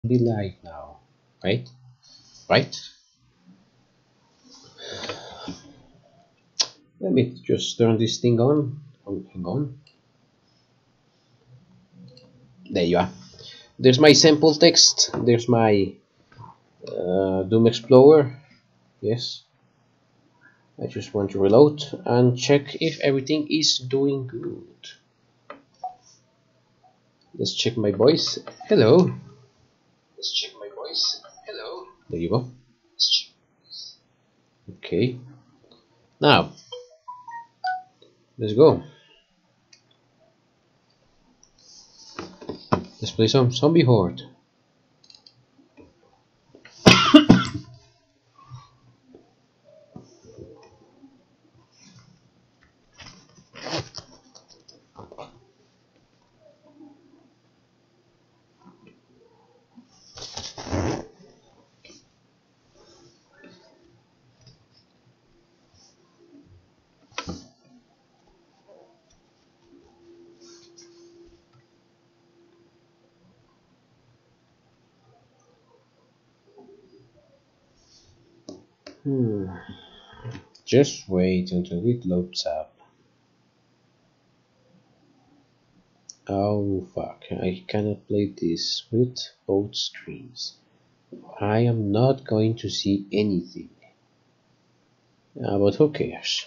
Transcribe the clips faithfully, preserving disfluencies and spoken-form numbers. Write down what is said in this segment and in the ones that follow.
Be live now, right? Right? Let me just turn this thing on. Oh, hang on. There you are. There's my sample text. There's my uh, Doom Explorer. Yes. I just want to reload and check if everything is doing good. Let's check my voice. Hello. Let's check my voice. Hello. There you go. Okay. Now, let's go. Let's play some Zombie Horde. Hmm. Just wait until it loads up. Oh fuck, I cannot play this with both screens. I am not going to see anything. Uh, but who cares?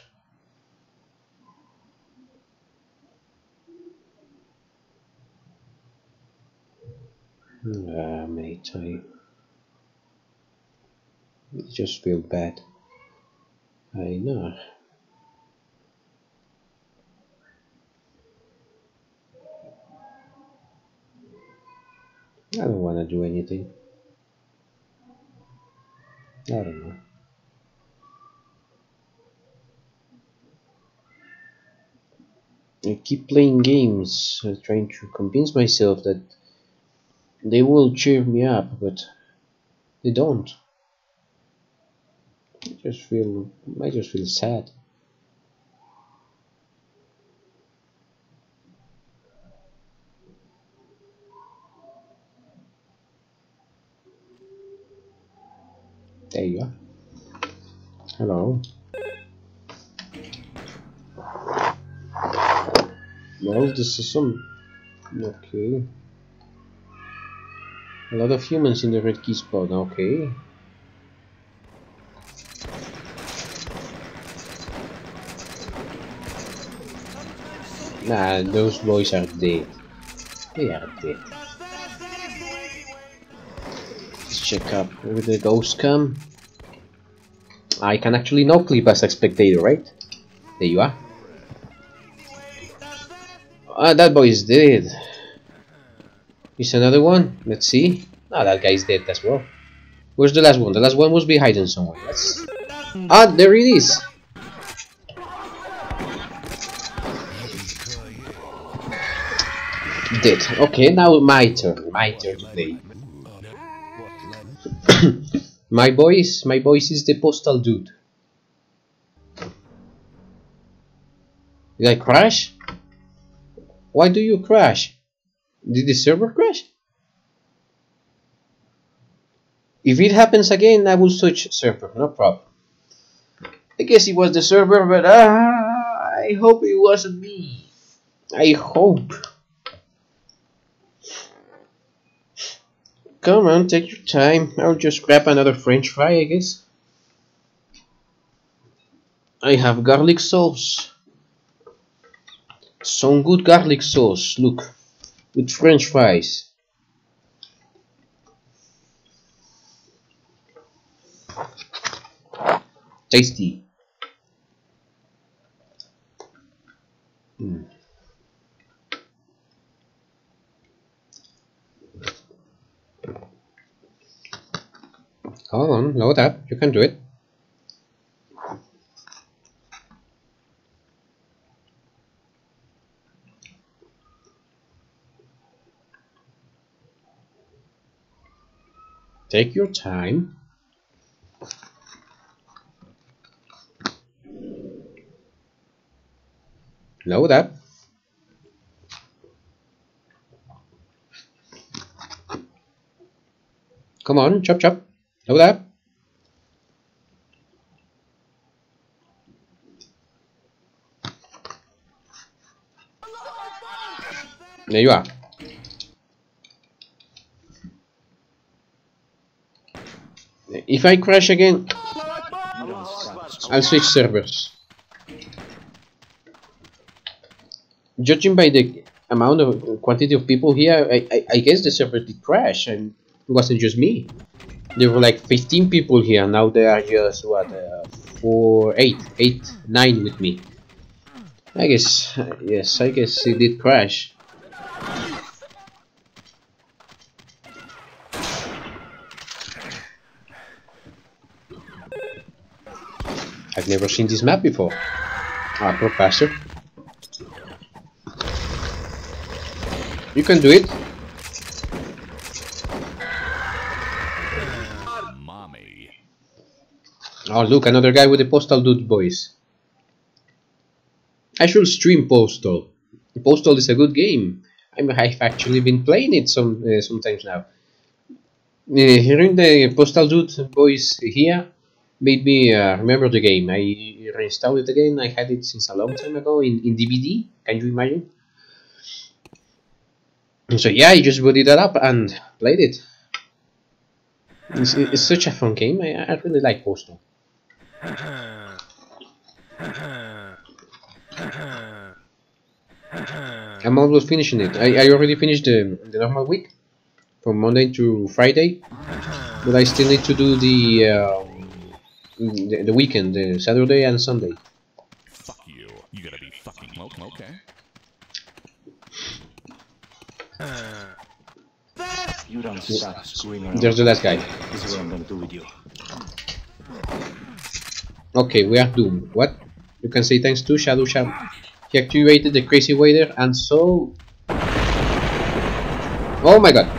Ah, mate, I just feel bad. I know. I don't want to do anything. I don't know. I keep playing games, uh, trying to convince myself that they will cheer me up, but they don't. I just feel, I just feel sad. There you are. Hello. Well, this is some. Okay. A lot of humans in the red key spot. Okay. Nah, those boys are dead. They are dead. Let's check up where the ghosts come. I can actually no clip as a spectator, right? There you are. Ah, that boy is dead. Is another one? Let's see. Ah, that guy's dead as well. Where's the last one? The last one must be hiding somewhere. Let's... Ah, there it is. Dead. Okay, now my turn. My turn to play. my voice, my voice is the postal dude. Did I crash? Why do you crash? Did the server crash? If it happens again, I will switch server, no problem. I guess it was the server, but uh, I hope it wasn't me. I hope. Come on, take your time. I'll just grab another french fry, I guess. I have garlic sauce. Some good garlic sauce, look. With french fries. Tasty. Mm. Hold on, load up. You can do it. Take your time. Load up. Come on, chop chop. Load up. There you are. If I crash again, I'll switch servers. Judging by the amount of quantity of people here, I, I, I guess the server did crash, and it wasn't just me. There were like fifteen people here. Now there are just what, uh, four, eight, eight, nine with me. I guess, uh, yes, I guess it did crash. I've never seen this map before. Ah, poor bastard. You can do it. Mommy. Oh, look, another guy with the Postal Dude voice. I should stream Postal. Postal is a good game. I mean, I've actually been playing it some uh, sometimes now. Uh, hearing the Postal Dude voice here made me uh, remember the game. I reinstalled it again. I had it since a long time ago in, in D V D. Can you imagine? And so yeah, I just booted that up and played it. It's, it's such a fun game. I, I really like Postal. I'm almost finishing it. I, I already finished the, the normal week from Monday to Friday, but I still need to do the um, the, the weekend, the Saturday and Sunday. Fuck you. You gotta be fucking okay. You don't stop screwing around. There's the last guy. This is what I'm gonna do with you. Okay, we are doomed. What? You can say thanks to Shadow Shadow. He activated the crazy wader and so... Oh my god.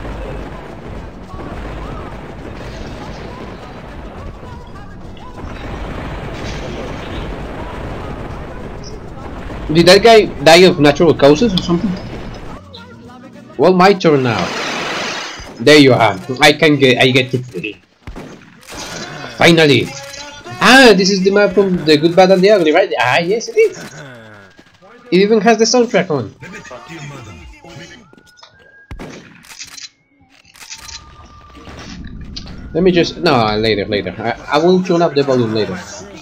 Did that guy die of natural causes or something? Well, my turn now. There you are. I can get. I get it free. Finally. Ah, this is the map from The Good, Bad, and the Ugly, right? Ah, yes, it is. It even has the soundtrack on. Let me just. No, later, later. I, I will turn up the volume later.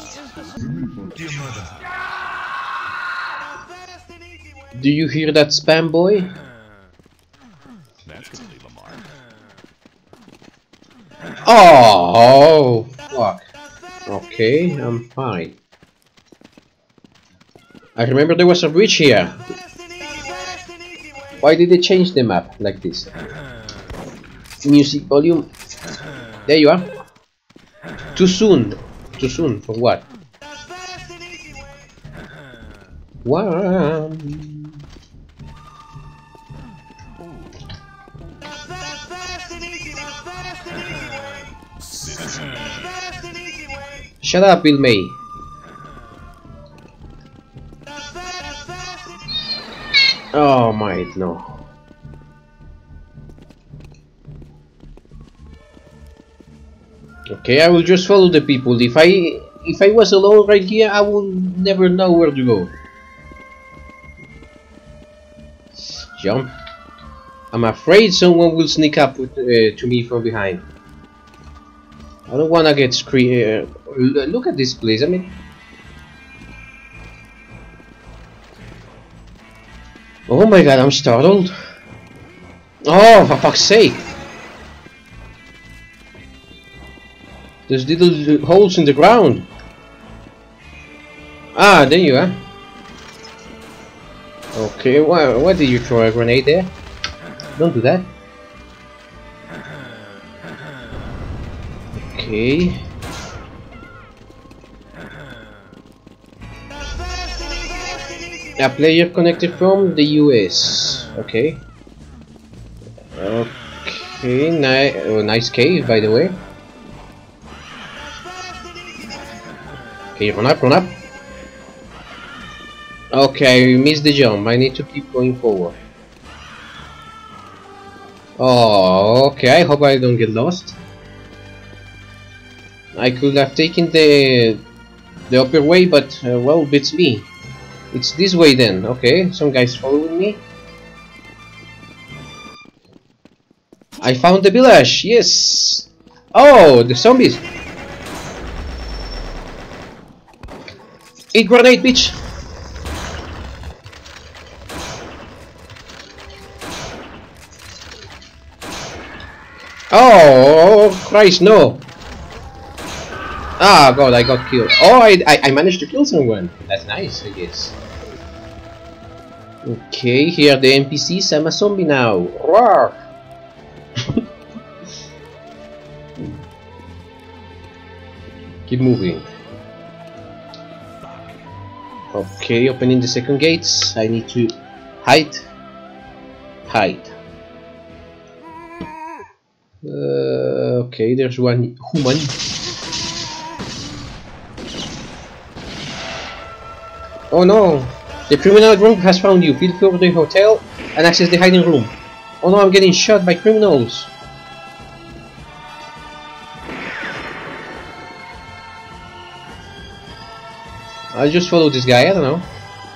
Do you hear that spam, boy? That's gonna leave a mark. Oh, fuck. Okay, I'm fine. I remember there was a bridge here. Why did they change the map like this? Music volume. There you are. Too soon. Too soon for what? One. Shut up, Bill May. Oh my, no. Okay, I will just follow the people. If I if I was alone right here, I would never know where to go. Jump. I'm afraid someone will sneak up with, uh, to me from behind. I don't wanna get screen. Uh, look at this place. I mean, oh my god, I'm startled. Oh, for fuck's sake! There's little holes in the ground. Ah, there you are. Okay, why? Why did you throw a grenade there? Don't do that. Okay. A player connected from the U S. Okay. Okay, ni oh, nice cave, by the way. Okay, run up, run up. Okay, I missed the jump. I need to keep going forward. Oh, okay. I hope I don't get lost. I could have taken the the upper way, but uh, well, beats me. It's this way then. Okay, some guys following me. I found the village. Yes. Oh, the zombies. Eat grenade, bitch. Oh, Christ, no. Ah, God, I got killed. Oh, I, I, I managed to kill someone. That's nice, I guess. Okay, here are the N P Cs. I'm a zombie now. Roar! Keep moving. Okay, opening the second gates. I need to hide. Hide. Uh, okay, there's one human. Oh no! The criminal group has found you. Feel free to the hotel and access the hiding room. Oh no, I'm getting shot by criminals. I'll just follow this guy, I don't know.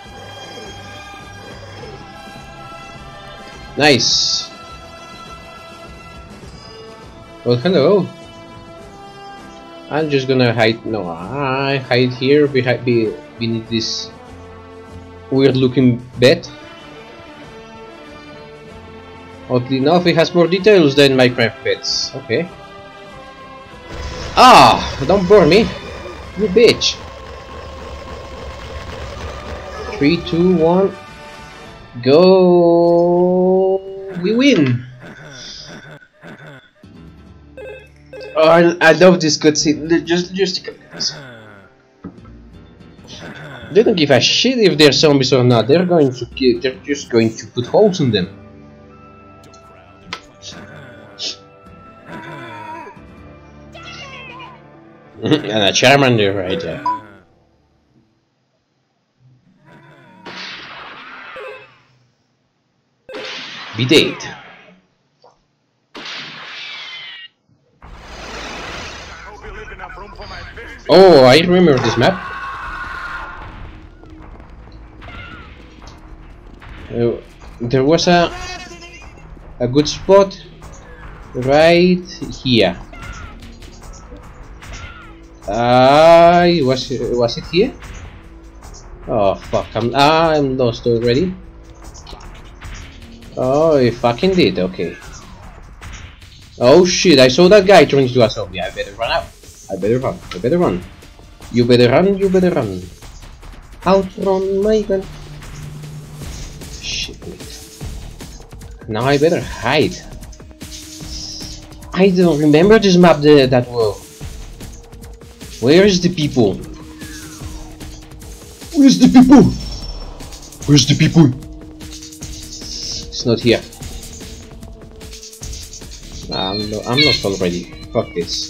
Nice. Well, hello. I'm just gonna hide. No, I hide here behind, be, beneath this weird-looking bed. Oddly enough, it has more details than Minecraft beds. Okay. Ah! Don't burn me, you bitch. Three, two, one, go! We win. Oh, I, I love this cutscene. Just, just they don't give a shit if they're zombies or not. They're going to kill. They're just going to put holes in them. And a Charmander right there. Be dead. Oh, I remember this map. Uh, there was a a good spot right here. Uh, was was it here? Oh fuck! I'm I'm lost already. Oh, I fucking did. Okay. Oh shit! I saw that guy turn into a zombie. I better run out. I better run. I better run. You better run. You better run. Outrun my gun. Shit. Now I better hide. I don't remember this map the, that well. Where is the people? Where's the people? Where's the people? It's not here. I'm, no, I'm lost already. Fuck this.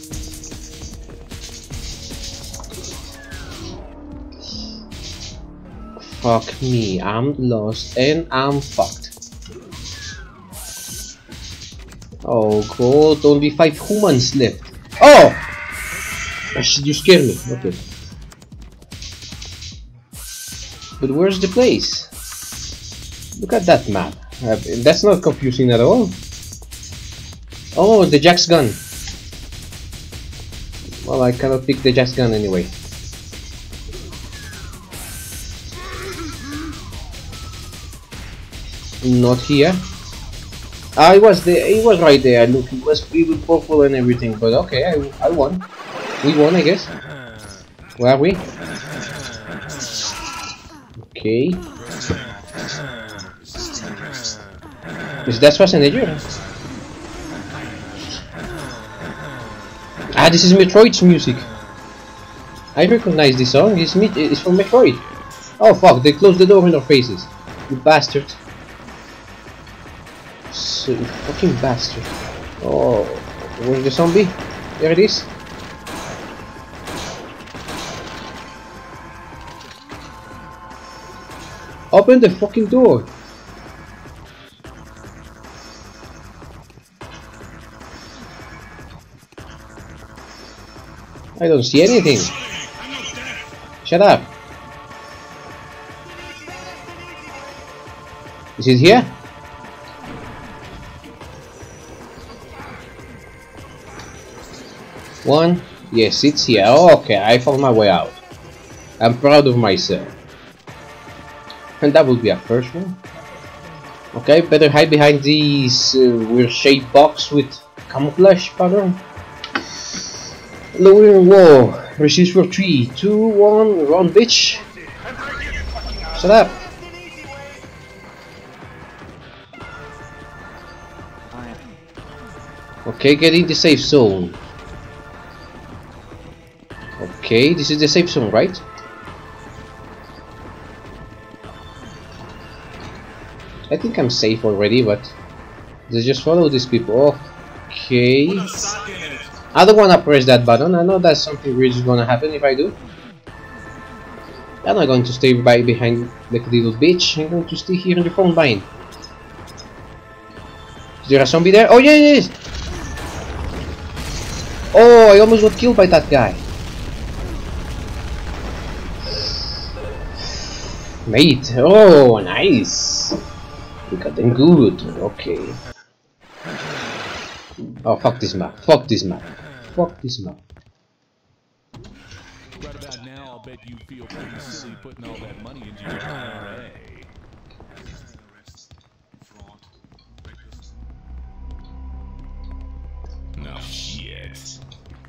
Fuck me. I'm lost and I'm fucked. Oh god, only five humans left. Oh! You scared me. Okay. But where's the place? Look at that map. Uh, that's not confusing at all. Oh, the Jack's gun. Well, I cannot pick the Jack's gun anyway. Not here. Ah, it was there. It was right there. Look, it was even purple and everything. But okay, I, I won. We won, I guess. Where are we? Okay. Is that Schwarzenegger? Ah, this is Metroid's music. I recognize this song. It's, it's from Metroid. Oh fuck! They closed the door in our faces. You bastard. So, you fucking bastard. Oh, where's the zombie? There it is. Open the fucking door. I don't see anything. Shut up. Is it here? One. Yes, it's here. Oh, okay, I found my way out. I'm proud of myself. And that would be a first one. Okay, better hide behind these uh, weird shaped box with camouflage pattern. Lowering wall. Resist for three, two, one, run, bitch. Shut up. Okay, get in the safe zone. Okay, this is the safe zone, right? I think I'm safe already, but let's just follow these people. Okay. I don't wanna press that button. I know that something weird is gonna happen if I do. I'm not going to stay by behind like a little bitch. I'm going to stay here in the front line. Is there a zombie there? Oh yeah, yes! Oh, I almost got killed by that guy. Mate, oh nice. We got them good. Okay. Oh fuck this map. Fuck this map. Fuck this map. Right about now, I'll bet you feel pretty silly putting all that money into your I R A. No shit.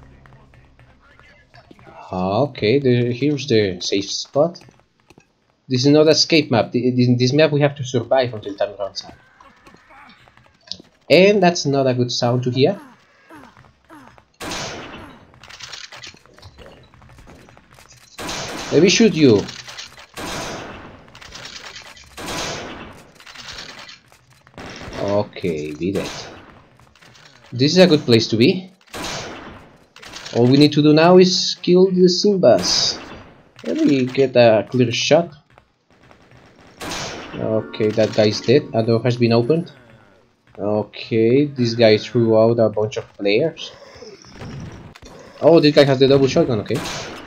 Okay, the, here's the safe spot. This is not escape map. In this map we have to survive until time runs out. And that's not a good sound to hear. Let me shoot you. Okay, be that. This is a good place to be. All we need to do now is kill the Simbas. Let me get a clear shot. Okay, that guy's dead. A door has been opened. Okay, this guy threw out a bunch of players. Oh, this guy has the double shotgun, okay.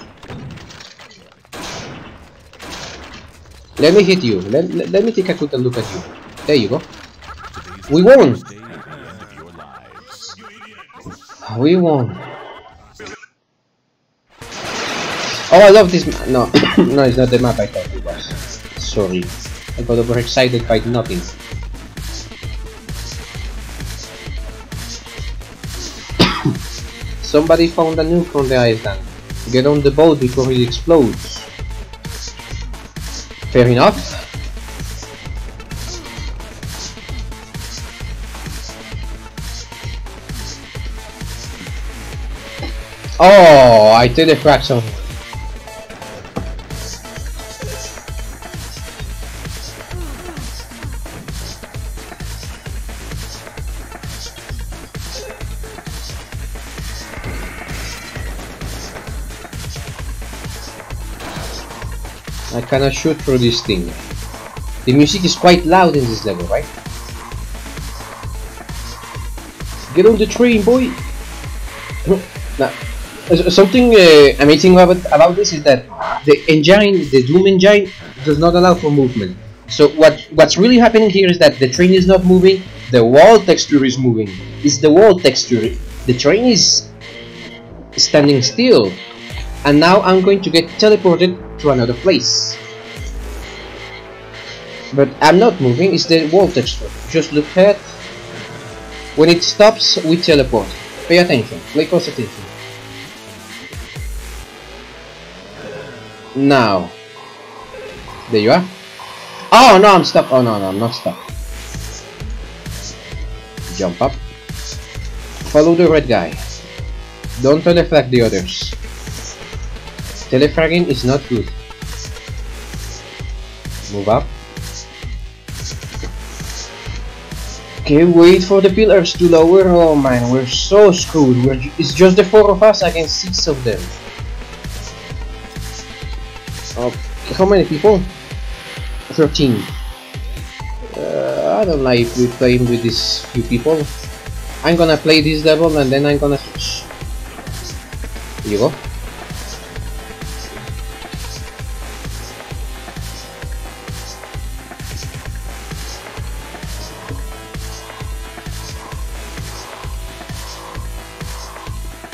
Let me hit you. Let, let, let me take a quick look at you. There you go. We won! We won. Oh, I love this map. No, no, it's not the map I thought it was. Sorry. I got overexcited by nothing. Somebody found a nuke on the island. Get on the boat before it explodes. Fair enough. Oh, I did a crack someone. I cannot shoot through this thing. The music is quite loud in this level, right? Get on the train, boy! Now, something uh, amazing about, about this is that the engine, the Doom engine, does not allow for movement. So what what's really happening here is that the train is not moving, the wall texture is moving. It's the wall texture. The train is standing still. And now I'm going to get teleported to another place. But I'm not moving, it's the wall texture. Just look at... When it stops, we teleport. Pay attention, pay close attention. Now. There you are. Oh no, I'm stuck. Oh no, no, I'm not stuck. Jump up. Follow the red guy. Don't telefrag the others. Telefragging is not good. Move up. Okay, wait for the pillars to lower. Oh man, we're so screwed. We're ju it's just the four of us against six of them. Okay, how many people? thirteen. Uh, I don't like we playing with these few people. I'm gonna play this level and then I'm gonna switch. Here you go.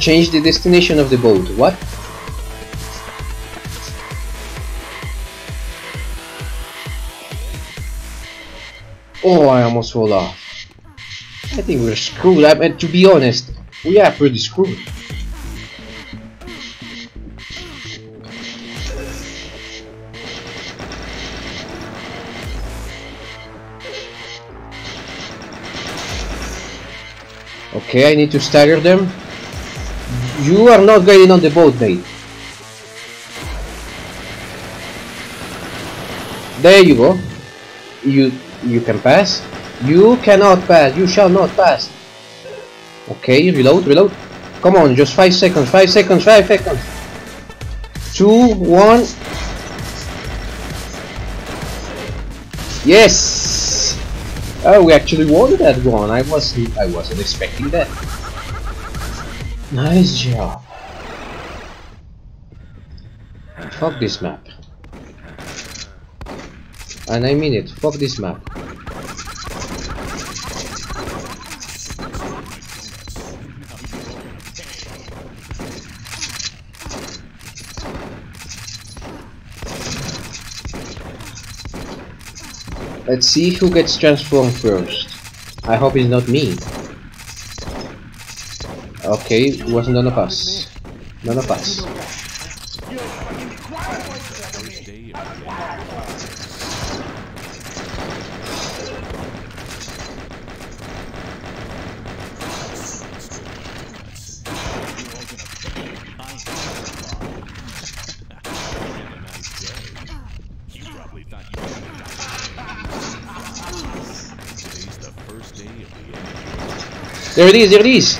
Change the destination of the boat. What? Oh, I almost fall off. I think we're screwed. I mean, to be honest, we are pretty screwed. Okay, I need to stagger them. You are not getting on the boat, mate. There you go. You you can pass. You cannot pass. You shall not pass. Okay, reload, reload. Come on, just five seconds, five seconds, five seconds. Two, one. Yes. Oh, we actually won that one. I wasn't. I wasn't expecting that. Nice job. Fuck this map. And I mean it. Fuck this map. Let's see who gets transformed first. I hope it's not me. Okay, it wasn't none of us. None of us. There it is, there it is!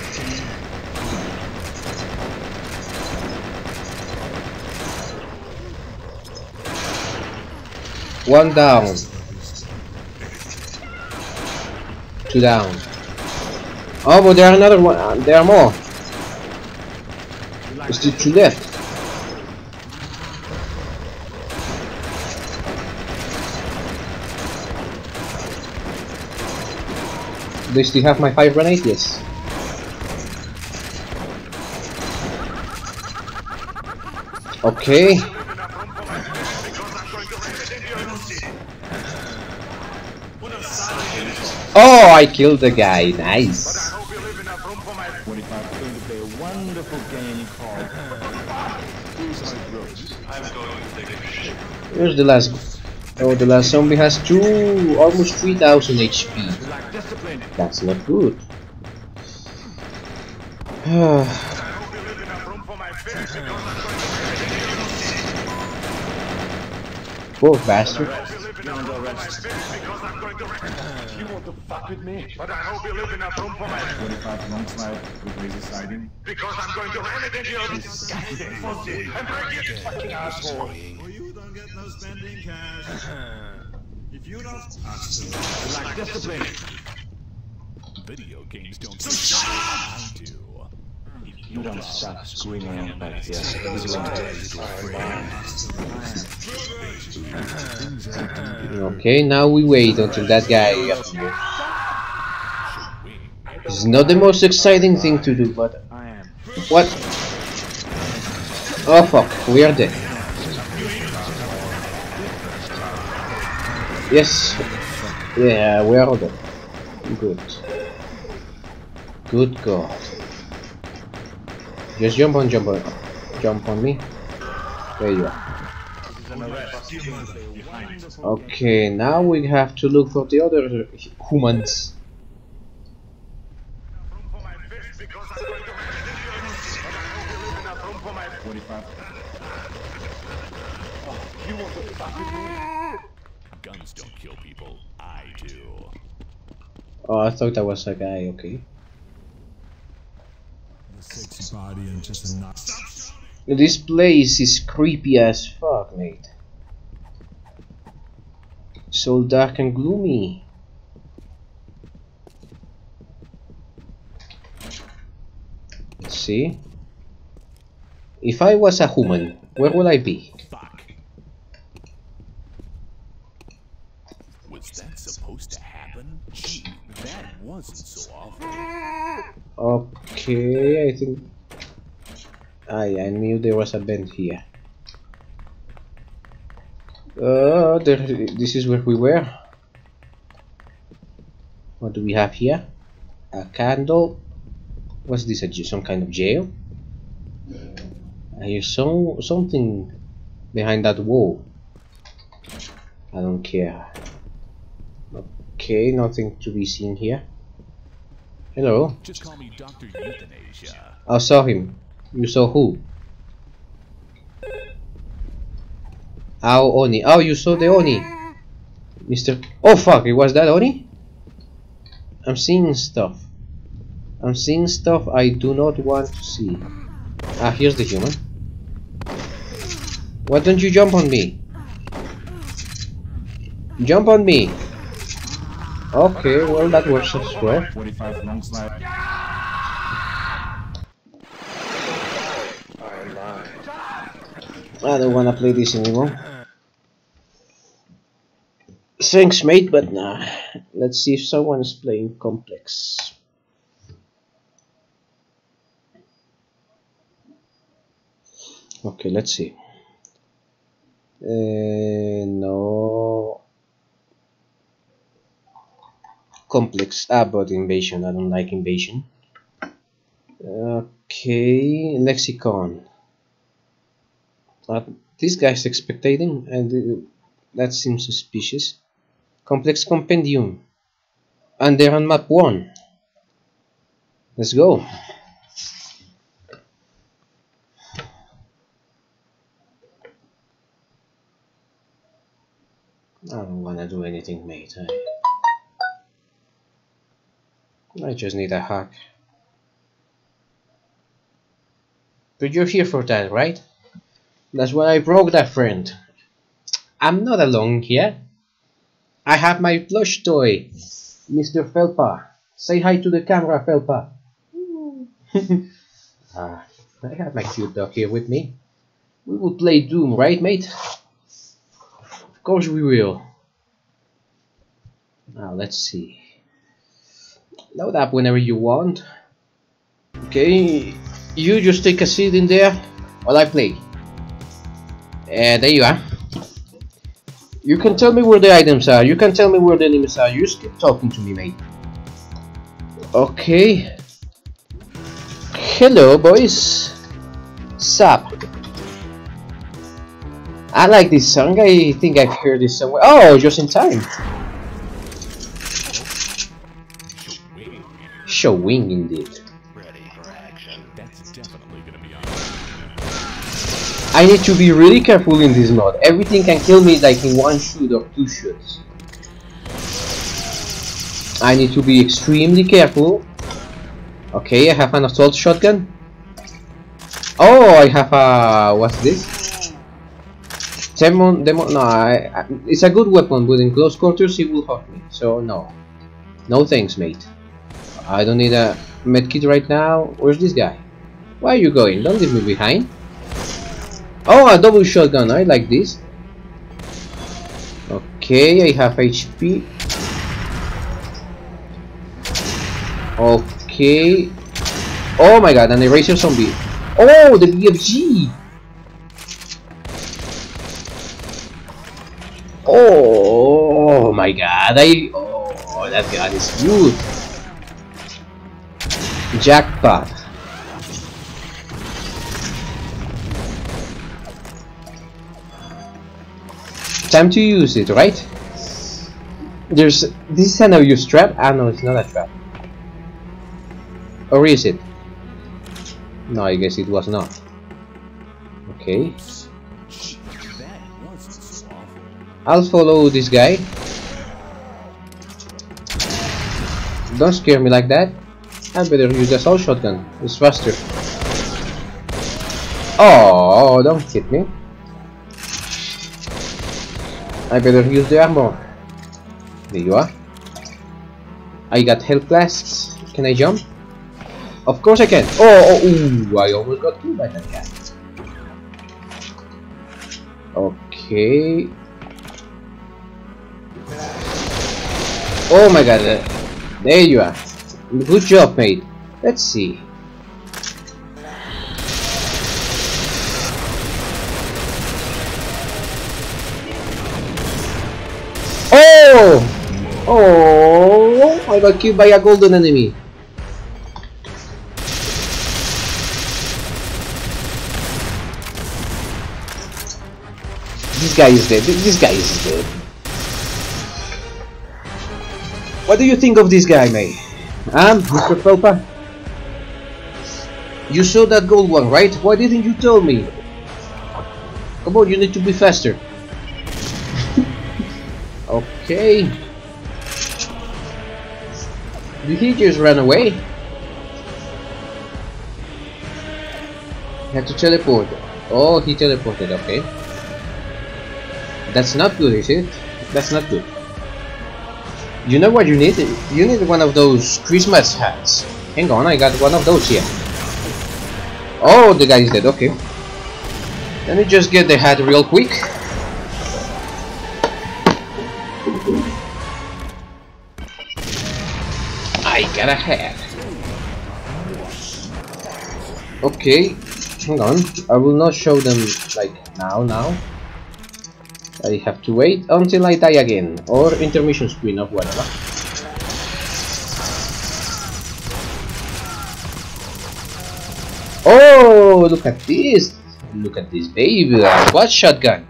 One down. Two down. Oh, but there are another one. There are more. There's still two left. They still have my fire grenade, yes. Okay. Oh, I killed the guy. Nice. Here's the last. Oh, the last zombie has two, almost three thousand H P. That's not good. Poor bastard. You want to fuck with me? But I hope you live enough room for my twenty-five alongside with laser sighting. Because I'm going to run it into your disgusting pussy and break your fucking asshole. Well, you don't get no spending cash. If you don't ask to Like discipline. Video games don't say I do. You don't stop screaming back there. Okay, now we wait until that guy appears. This is not the most exciting thing to do, but what? Oh fuck, we are dead. Yes. Yeah, we are dead. Good. Good God. Just jump on, jump on, jump on me. There you are. Okay, now we have to look for the other humans. Guns don't kill people, I do. Oh, I thought that was a guy, okay. sexy body and just a knock. This place is creepy as fuck, mate. So dark and gloomy. Let's see. If I was a human, where would I be? Fuck. Was that supposed to happen? Gee, that wasn't so awful. Okay, I think I, I knew there was a vent here. Uh, there, this is where we were. What do we have here? A candle. What's this? A, some kind of jail? I hear some, something behind that wall. I don't care. Okay, nothing to be seen here. Hello. Just call me Doctor Euthanasia. I saw him. You saw who? Oh, Oni. Oh, you saw the Oni. Mister Oh fuck, it was that Oni? I'm seeing stuff. I'm seeing stuff I do not want to see. Ah, here's the human. Why don't you jump on me? Jump on me. Okay, well that works as well. twenty-five long slide. I don't wanna play this anymore. Thanks mate, but nah. Let's see if someone is playing complex. Okay, let's see. Uh, no. Complex. Ah, but invasion. I don't like invasion. Okay, lexicon. Uh, this guy's expectating, and uh, that seems suspicious. Complex compendium. And they're on map one. Let's go. I don't wanna do anything, mate. I, I just need a hack. But you're here for that, right? That's why I broke that friend. I'm not alone here. I have my plush toy, Mister Felpa. Say hi to the camera, Felpa. uh, I have my cute dog here with me. We will play Doom, right, mate? Of course we will. Now let's see. Load up whenever you want. Okay, you just take a seat in there while I play. Uh, there you are. You can tell me where the items are. You can tell me where the enemies are. You just keep talking to me, mate. Okay. Hello, boys. Sup? I like this song. I think I've heard this somewhere. Oh, just in time. Showing indeed. That's definitely gonna be on. I need to be really careful in this mod. Everything can kill me like in one shoot or two shots. I need to be extremely careful. Okay, I have an assault shotgun. Oh, I have a... what's this? Demon... Demon... No, I, I, it's a good weapon, but in close quarters it will hurt me. So, no. No thanks, mate. I don't need a medkit right now. Where's this guy? Where are you going? Don't leave me behind. Oh, a double shotgun. I like this. Okay, I have H P. Okay. Oh my god, an eraser zombie. Oh, the B F G. Oh my god, I... Oh, that gun is good. Jackpot. Time to use it, right? There's... This is an use trap? Ah no, it's not a trap. Or is it? No, I guess it was not. Okay. I'll follow this guy. Don't scare me like that. I better use the assault shotgun. It's faster. Oh, don't hit me. I better use the armor. There you are. I got health flasks. Can I jump? Of course I can. Oh, oh, ooh, I almost got killed by that guy. Okay. Oh my god. Uh, there you are. Good job, mate. Let's see. Oh! Oh! I got killed by a golden enemy. This guy is dead. This guy is dead. What do you think of this guy, mate? Um, Mister Felpa? You saw that gold one, right? Why didn't you tell me? Come on, you need to be faster. Okay. Did he just run away? He had to teleport. Oh, he teleported, okay. That's not good, is it? That's not good. You know what you need? You need one of those Christmas hats. Hang on, I got one of those here. Oh, the guy is dead, okay. Let me just get the hat real quick. I got a hat. Okay, hang on. I will not show them like now, now. I have to wait until I die again, or intermission screen or whatever. Oh, look at this! Look at this baby! What shotgun?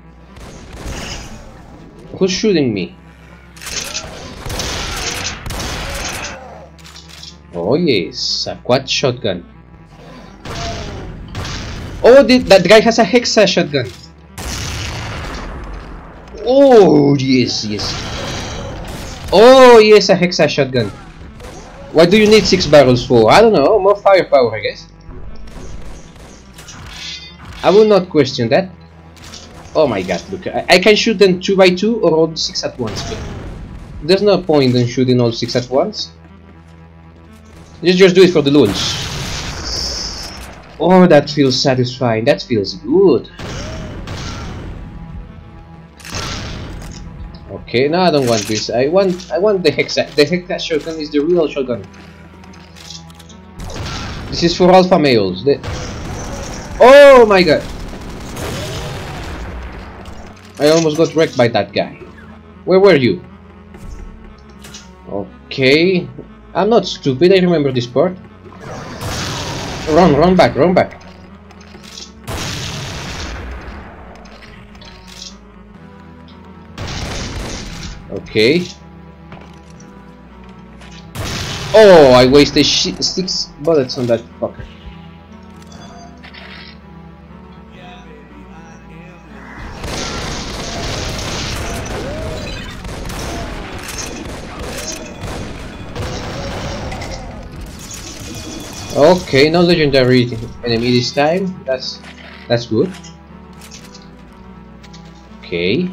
Who's shooting me? Oh yes, a quad shotgun. Oh, the, that guy has a hexa shotgun. Oh yes, yes. Oh yes, a hexa shotgun. What do you need six barrels for? I don't know, more firepower, I guess. I will not question that. Oh my god, look, I, I can shoot them two by two or all six at once. But there's no point in shooting all six at once. Just, just do it for the loons. Oh, that feels satisfying. That feels good. Okay, no, I don't want this. I want, I want the hexa. The hexa shotgun is the real shotgun. This is for alpha males. The oh my god! I almost got wrecked by that guy. Where were you? Okay, I'm not stupid. I remember this part. Run, run back, run back. Okay. Oh, I wasted sh six bullets on that fucker. Okay, no legendary enemy this time. That's that's good. Okay.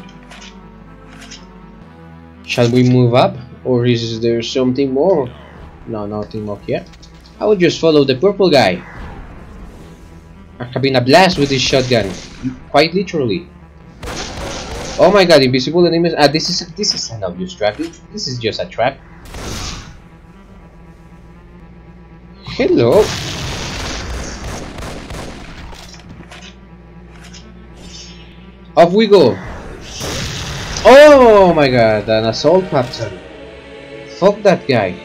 Shall we move up, or is there something more? No, nothing more here. I will just follow the purple guy. I'm having a blast with this shotgun, quite literally. Oh my god, invisible enemies! Ah, this is this is an obvious trap. This is just a trap. Hello. Off we go. Oh my god, an assault pattern. Fuck that guy.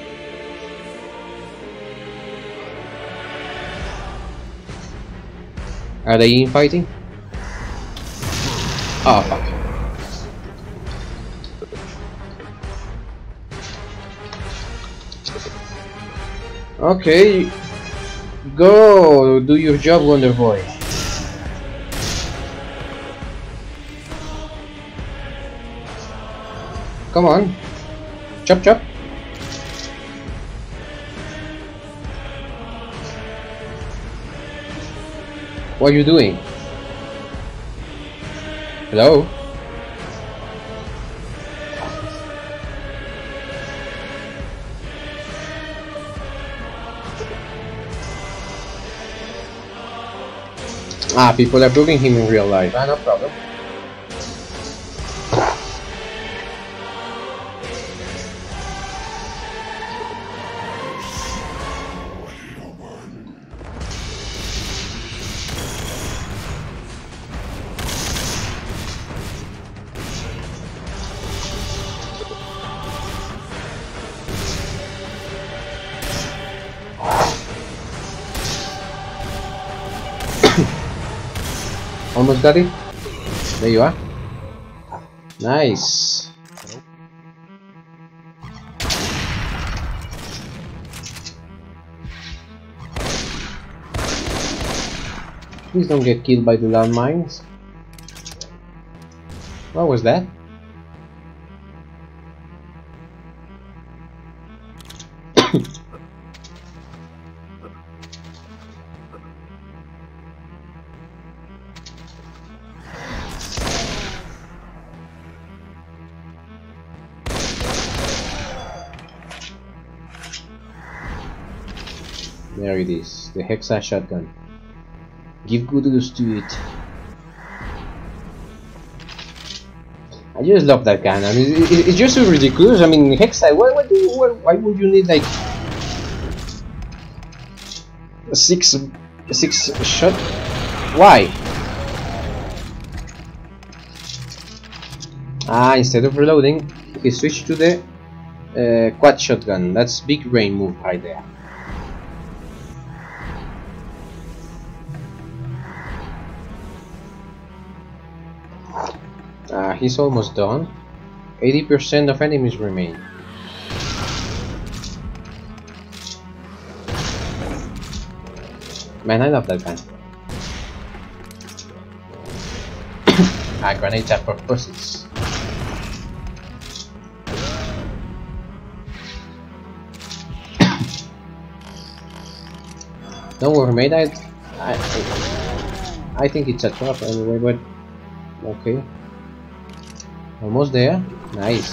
Are they infighting? Oh fuck. Okay, go do your job, Wonder Boy. Come on, chop chop. What are you doing? Hello? Ah, people are bugging him in real life. Ah, no problem. Almost got it. There you are. Nice. Please don't get killed by the landmines. What was that? There it is, the Hexa shotgun. Give kudos to it. I just love that gun. I mean, it, it's just so ridiculous. I mean, Hexa. Why, why do you, why, why would you need like a six, a six shot? Why? Ah, instead of reloading, he switched to the uh, quad shotgun. That's big brain move right there. Uh, he's almost done. eighty percent of enemies remain. Man, I love that gun. Ah, grenades are for pussies. Don't worry, mate. I, I, I think it's a trap anyway, but okay. Almost there. Nice.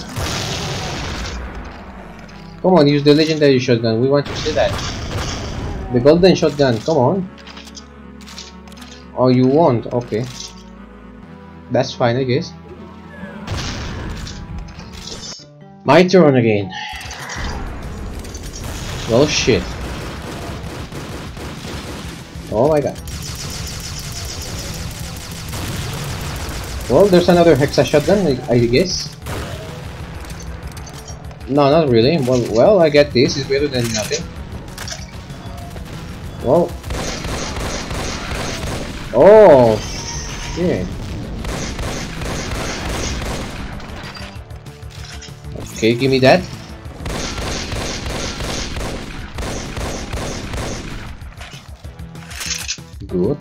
Come on, use the legendary shotgun. We want to see that. The golden shotgun. Come on. Oh, you won't. Okay. That's fine, I guess. My turn again. Well, shit. Oh my god. Well, there's another Hexa shotgun, I, I guess. No, not really. Well, well, I get this. It's better than nothing. Well. Oh, shit. Okay, give me that. Good.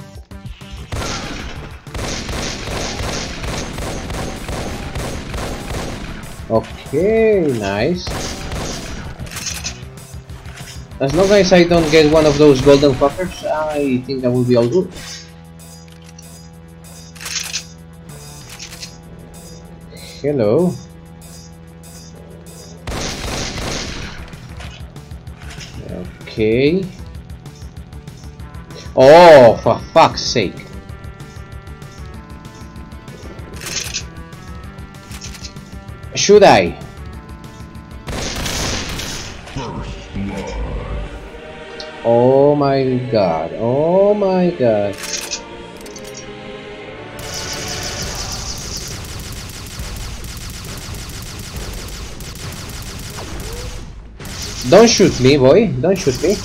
Okay, nice. As long as I don't get one of those golden fuckers, I think that will be all good. Hello. Okay. Oh, for fuck's sake. Should I? Oh my god. Oh my god. Don't shoot me, boy. Don't shoot me.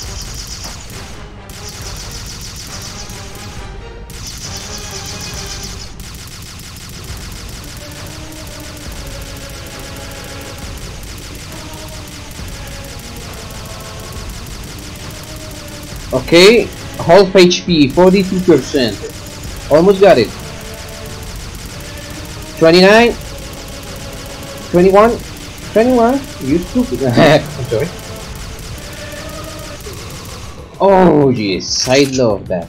Okay, half H P, forty-two percent. Almost got it. twenty-nine, twenty-one, twenty-one. You stupid. I'm sorry. Oh yes, I love that.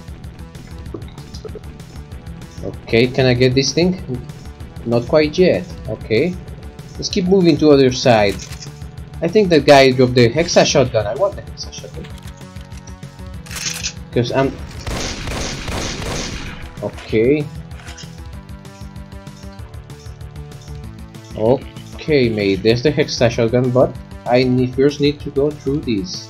Okay, can I get this thing? Not quite yet. Okay, let's keep moving to other side. I think that guy dropped the Hexa shotgun. I want the Hexa shotgun. Because I'm okay. Okay, mate. There's the Hexa shotgun, but I need, first need to go through this.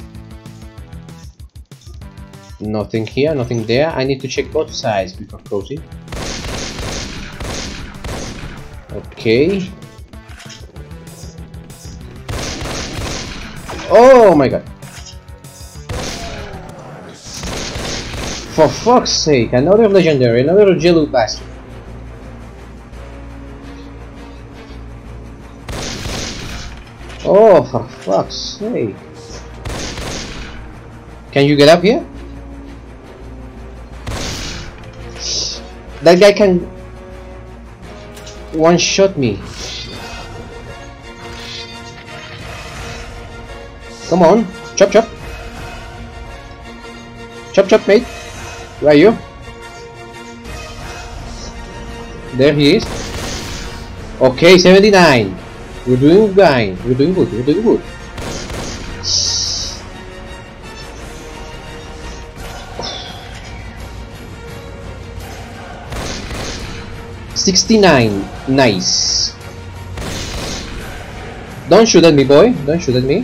Nothing here, nothing there. I need to check both sides before closing. Okay. Oh my god. For fuck's sake, another legendary, another yellow bastard. Oh, for fuck's sake. Can you get up here? That guy can one-shot me. Come on, chop chop. Chop chop, mate. Where are you? There he is. Okay, seventy-nine. We're doing fine. We're doing good. We're doing good. sixty-nine. Nice. Don't shoot at me, boy. Don't shoot at me.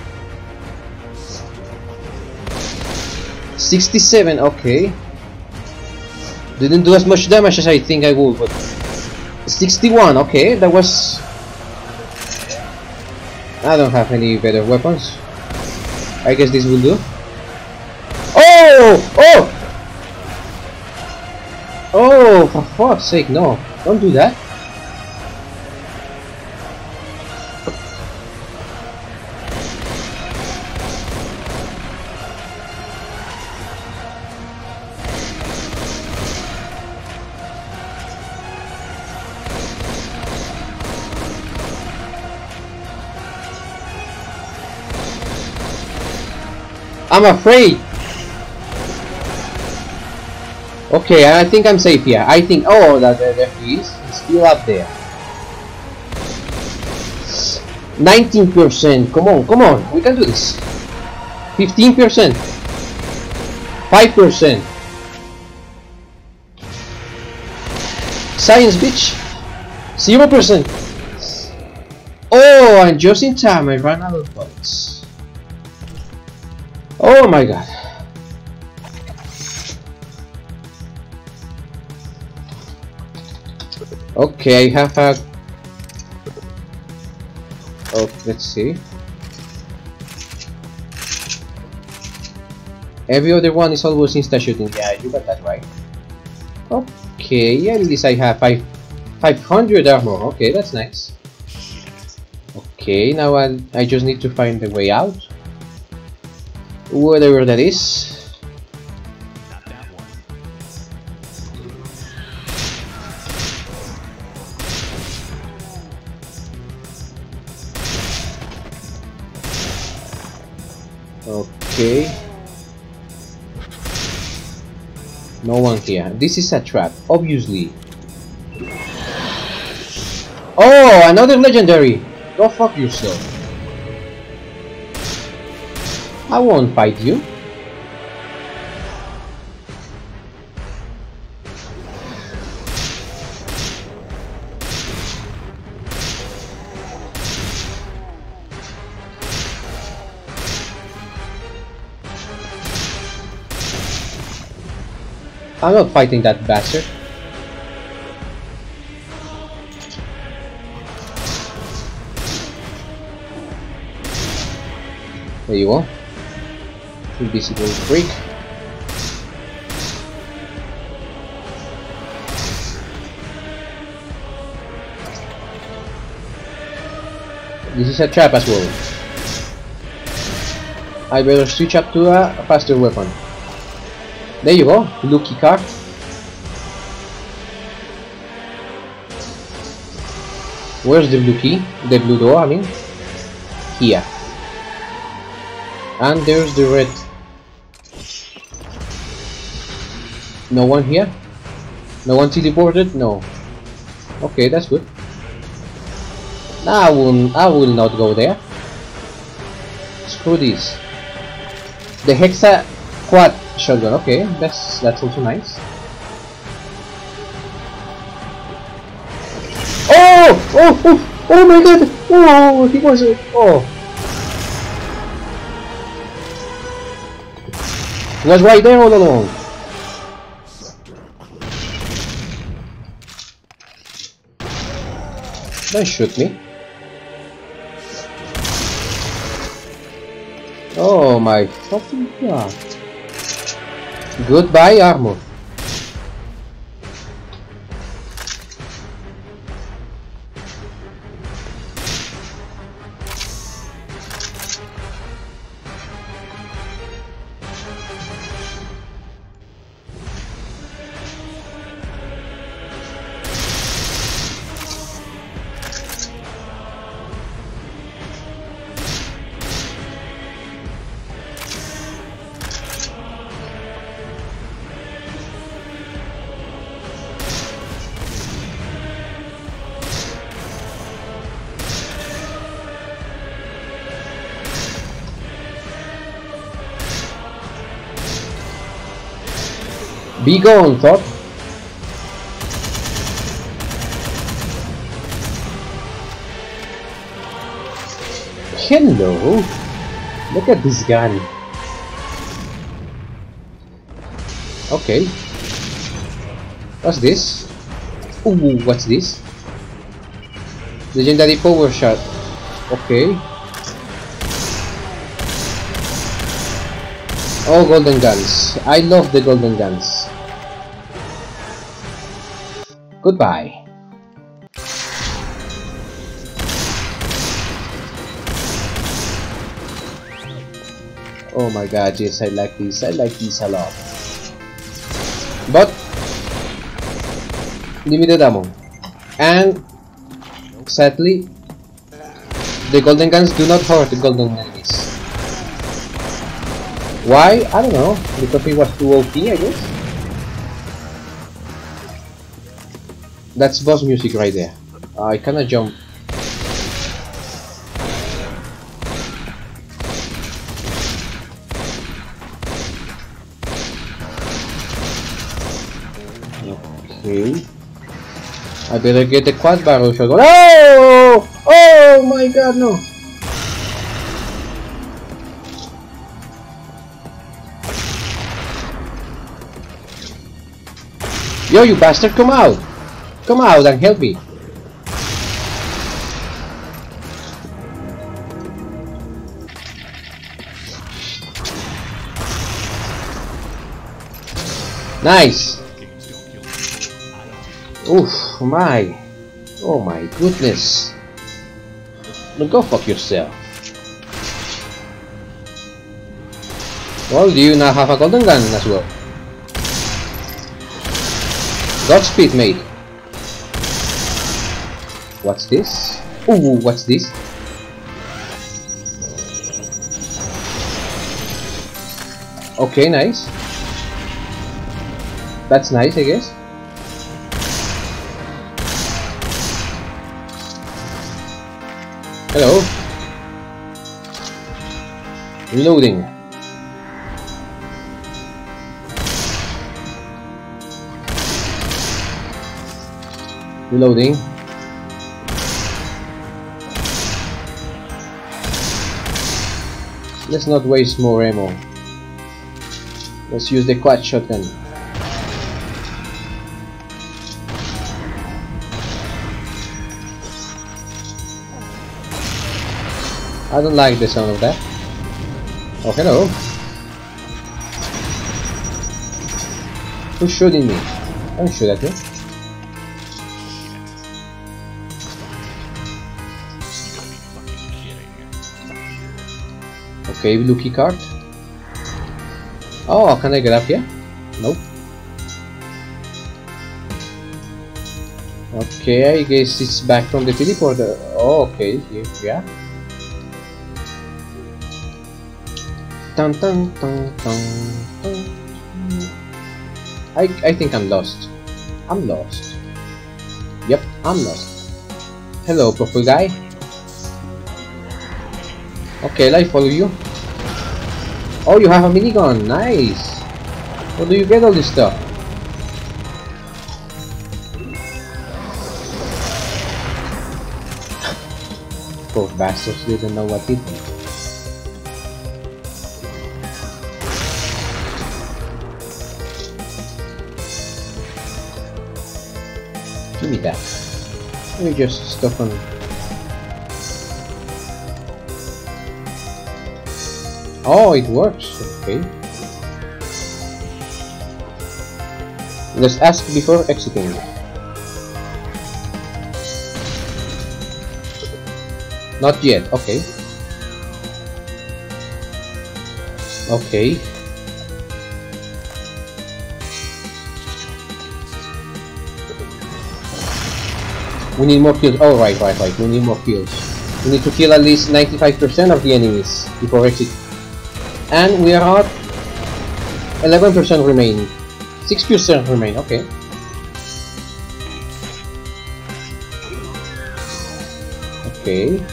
sixty-seven. Okay. Didn't do as much damage as I think I would, but sixty-one. Okay, that was. I don't have any better weapons. I guess this will do. Oh! Oh! Oh, for fuck's sake, no. Don't do that. I'm afraid. Okay, I think I'm safe here. I think. Oh, that there, there he is. He's still up there. nineteen percent. Come on, come on. We can do this. fifteen percent. five percent. Science, bitch. zero percent. Oh, and just in time, I ran out of bullets. Oh my god. Okay, I have a... Oh, let's see. Every other one is always insta-shooting. Yeah, you got that right. Okay, at least I have five, five hundred armor. Okay, that's nice. Okay, now I, I just need to find the way out. Whatever that is. Not that one. Okay. No one here. This is a trap, obviously. Oh, another legendary. Go fuck yourself. I won't fight you. I'm not fighting that bastard. There you go. Invisible freak. This is a trap as well. I better switch up to a faster weapon. There you go, Lucky card. Where's the blue key? The blue door, I mean. Here. And there's the red. No one here? No one teleported? No. Okay, that's good. I will, I will not go there. Screw this. The Hexa Quad shotgun. Okay, that's that's also nice. Oh! Oh! Oh! Oh my god! Oh! He was. Oh! He was right there all along. Don't shoot me. Oh my fucking god. Goodbye, armor. Be gone, Thought. Hello. Look at this gun. Okay. What's this? Ooh, what's this? Legendary power shot. Okay. Oh, golden guns. I love the golden guns. Goodbye. Oh my god, yes, I like these. I like these a lot. But limited ammo. And sadly, the golden guns do not hurt the golden enemies. Why? I don't know. Because it was too O P, I guess. That's boss music right there. Uh, I cannot jump. Okay. I better get the quad barrel shotgun. Oh! Oh my god, no! Yo, you bastard, come out! Come out and help me! Nice! Oof, my! Oh my goodness! Now go fuck yourself. Well, do you now have a golden gun as well? Godspeed, mate. What's this? Ooh, what's this? Okay, nice. That's nice, I guess. Hello. Reloading. Reloading. Let's not waste more ammo. Let's use the quad shotgun. I don't like the sound of that. Oh, hello. Who's shooting me? Don't shoot at me. Okay, blue key card. Oh, can I get up here? Nope. Okay, I guess it's back from the teleporter. Oh, okay, here, yeah. Dun, dun, dun, dun, dun. I, I think I'm lost. I'm lost. Yep, I'm lost. Hello, purple guy. Okay, I follow you. Oh, you have a minigun. Nice. Where do you get all this stuff? Poor bastards didn't know what hit me. Give me that. Let me just stop on. Oh, it works. Okay. Just ask before exiting. Not yet, okay. Okay. We need more kills. Oh, right, right, right. We need more kills. We need to kill at least ninety-five percent of the enemies before exit. And we are at eleven percent remain. six percent remain, okay. Okay.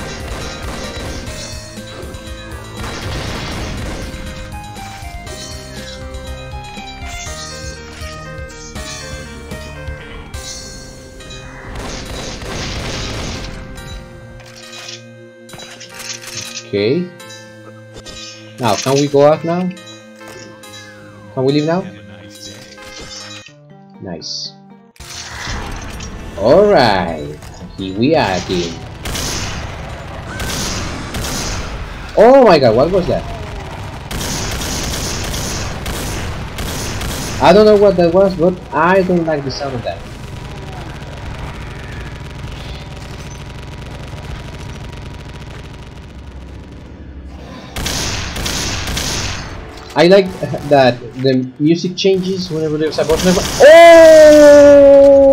Okay. Now, can we go out now? Can we leave now? Nice. Alright. Here we are again. Oh my god, what was that? I don't know what that was, but I don't like the sound of that. I like that the music changes whenever there's a button. Oh!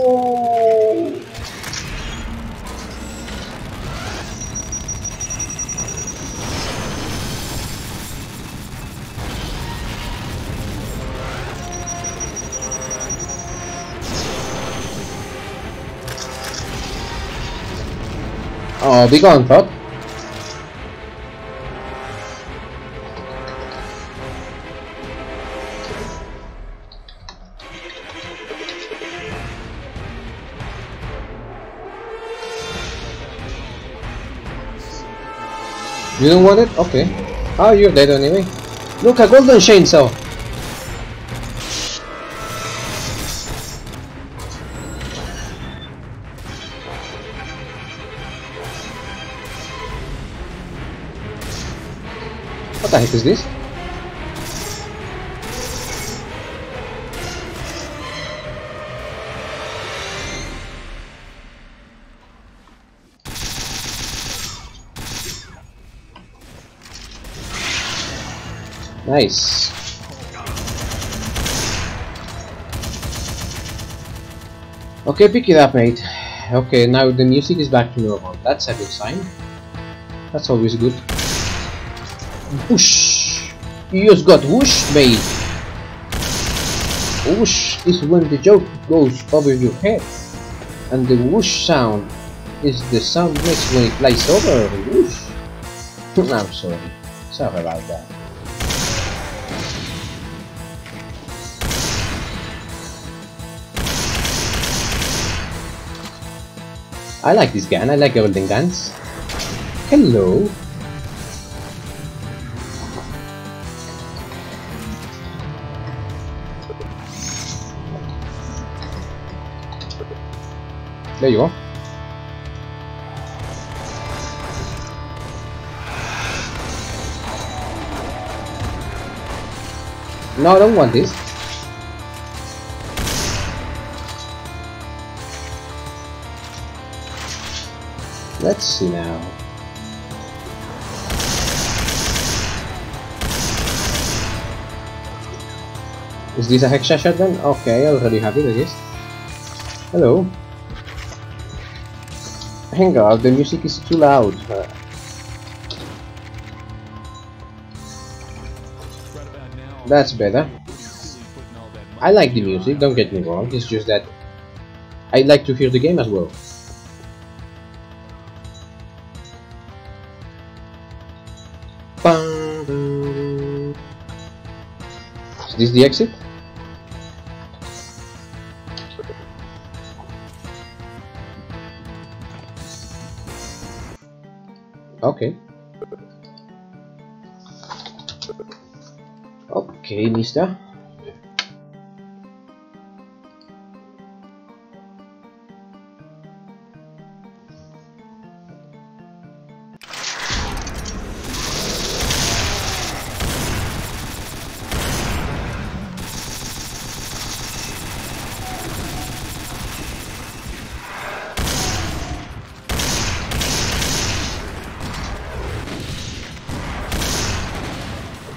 Oh, be gone, Todd. You don't want it? Okay. Oh, you're dead anyway. Look, a golden chainsaw. What the heck is this? Nice. Okay, pick it up, mate. Okay, now the music is back to normal. That's a good sign. That's always good. Whoosh! You just got whoosh, mate. Whoosh is when the joke goes over your head, and the whoosh sound is the sound it makes when it flies over. Whoosh. I'm sorry. Sorry about that. I like this gun, I like golden guns. Hello. There you go. No, I don't want this. Let's see now. Is this a Hexa shotgun? Okay, I already have it, I guess. Hello. Hang on, the music is too loud. Uh, that's better. I like the music, don't get me wrong, it's just that I like to hear the game as well. Is this the exit? Okay. Okay, mister.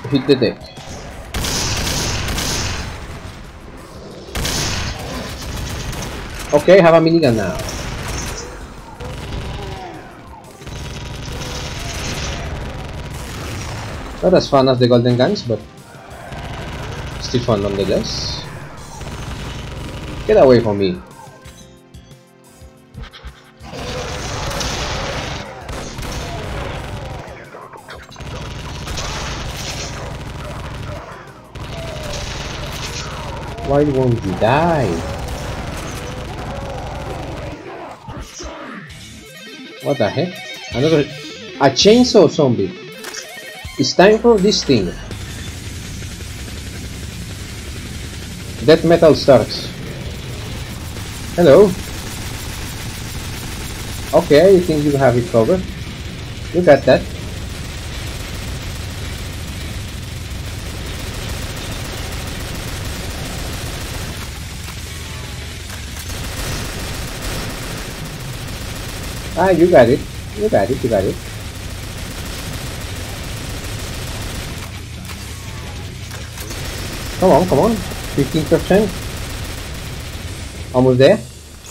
hit the deck. Okay, have a minigun now. Not as fun as the golden guns, but still fun nonetheless. Get away from me. Why won't you die? What the heck? Another... a chainsaw zombie. It's time for this thing. Death metal starts. Hello. Okay, I think you have it covered. You got that. Ah, you got it. You got it. You got it. Come on, come on. fifteen percent. Almost there.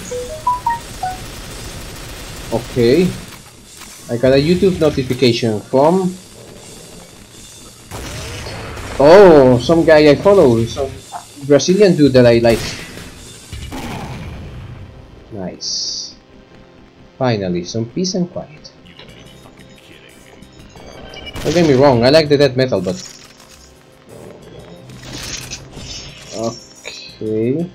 Okay. I got a YouTube notification from... oh, some guy I follow. Some Brazilian dude that I like. Nice. Finally, some peace and quiet. Don't get me wrong, I like the death metal, but... okay...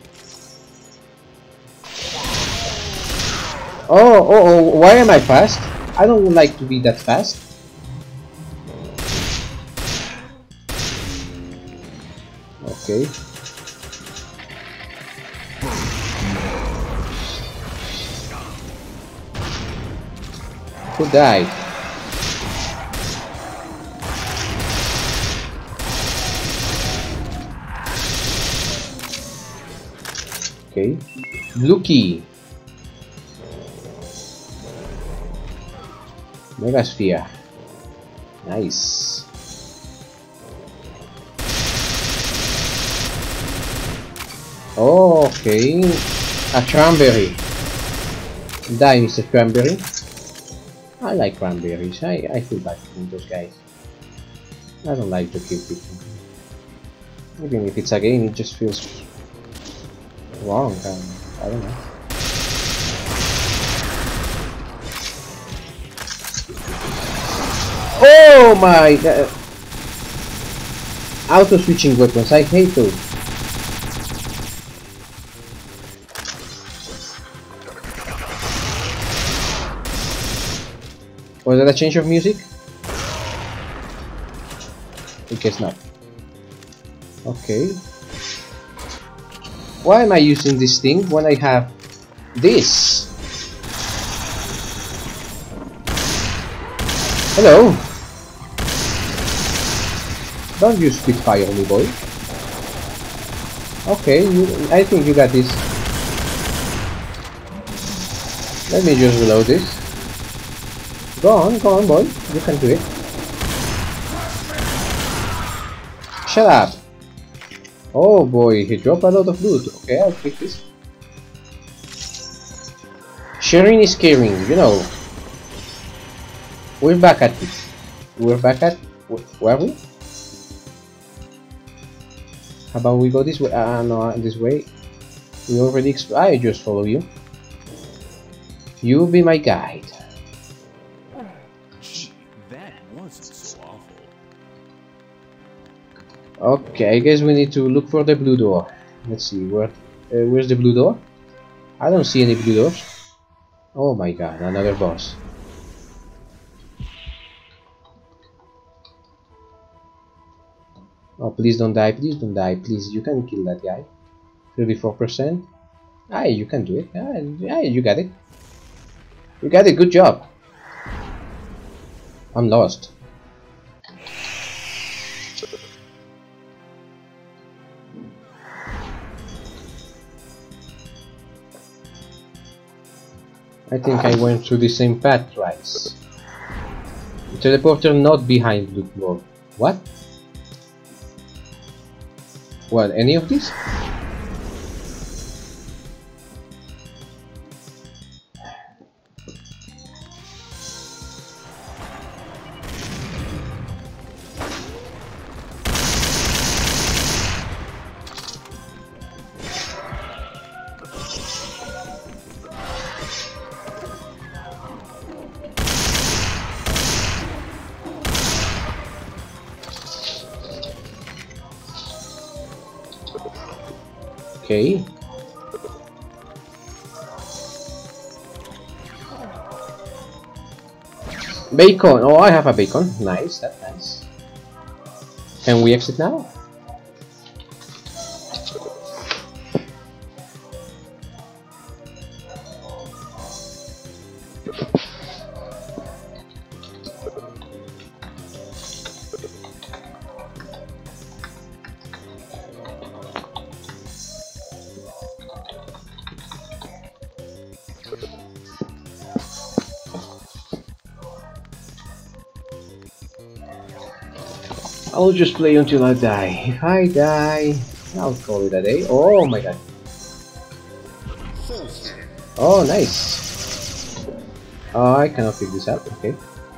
Oh, oh, oh, why am I fast? I don't like to be that fast. Okay. Who died? Okay. Blue key. Megasphere. Nice. Oh, okay. A cranberry. Die, Mister Cranberry. I like cranberries. I, I feel bad for those guys. I don't like to kill people. Even if it's a game, it just feels wrong. Um, I don't know. Oh my! Uh, auto switching weapons. I hate those. Was that a change of music? I guess not. Okay. Why am I using this thing when I have this? Hello? Don't you spitfire me, boy. Okay, you, I think you got this. Let me just reload this. Go on, go on, boy. You can do it. Shut up. Oh boy, he dropped a lot of loot. Okay, I'll pick this. Sharing is caring, you know. We're back at this. We're back at... where are we? How about we go this way? Ah, uh, no, this way. We already exp- I just follow you. You be my guide. That wasn't so awful. Okay, I guess we need to look for the blue door. Let's see, where, uh, where's the blue door? I don't see any blue doors. Oh my god, another boss. Oh, please don't die, please don't die, please, you can kill that guy. thirty-four percent. Ah, you can do it. Ah, yeah, you got it. You got it, good job. I'm lost. I think I went through the same path twice. Teleporter not behind loot wall. What? What, any of these? Okay. Bacon. Oh, I have a bacon. Nice. That's nice. Can we exit now? I'll just play until I die. If I die, I'll call it a day. Oh my god. Oh, nice. Oh, I cannot pick this up. Okay.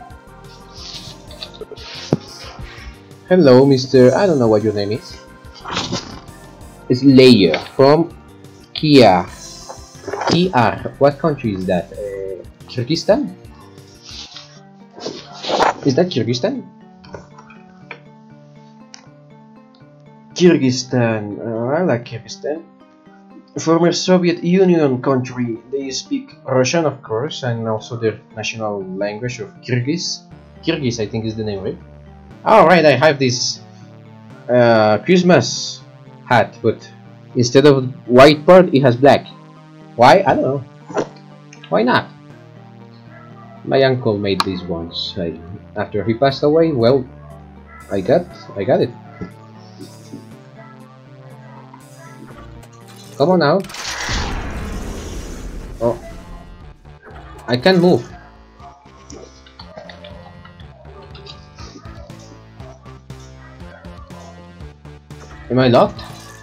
Hello, Mister I don't know what your name is. It's Layer from Kia. K R. What country is that? Uh, Kyrgyzstan? Is that Kyrgyzstan? Kyrgyzstan, uh, I like Kyrgyzstan. Former Soviet Union country. They speak Russian, of course, and also their national language of Kyrgyz. Kyrgyz, I think, is the name, right? Alright, I have this uh, Christmas hat, but instead of white part, it has black. Why? I don't know. Why not? My uncle made these ones. I, after he passed away, well, I got, I got it. Come on now. Oh, I can't move. Am I locked?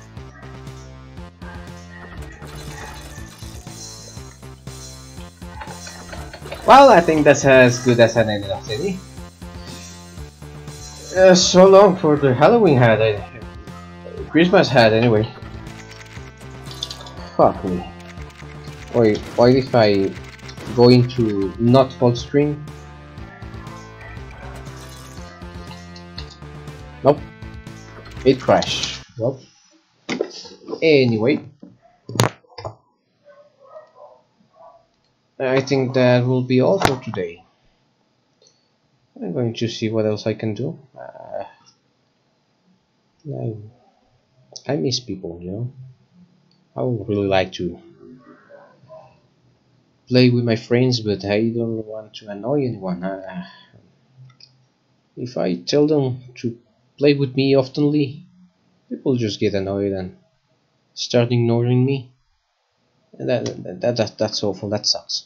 Well, I think that's as good as an end of city. Uh, so long for the Halloween hat, I, Christmas hat anyway. Fuck me. Wait, what if I go into not full screen? Nope. It crashed. Well, anyway. I think that will be all for today. I'm going to see what else I can do. Uh, I, I miss people, you know. I would really like to play with my friends, but I don't want to annoy anyone. Uh, if I tell them to play with me oftenly, people just get annoyed and start ignoring me, and that, that, that, that that's awful. That sucks.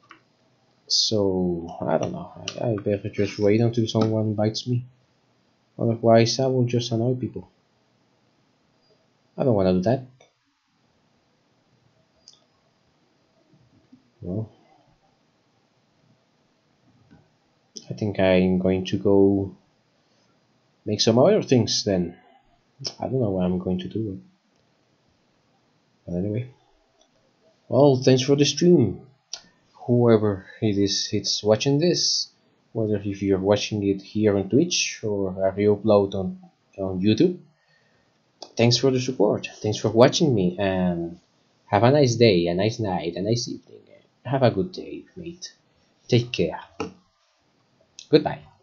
So I don't know. I, I better just wait until someone bites me. Otherwise, I will just annoy people. I don't want to do that. Well, I think I'm going to go make some other things then. I don't know what I'm going to do. But anyway. Well, thanks for the stream. Whoever it is it's watching this, whether if you're watching it here on Twitch or a re-upload on, on YouTube. Thanks for the support. Thanks for watching me, and have a nice day, a nice night, a nice evening. Have a good day, mate. Take care. Goodbye.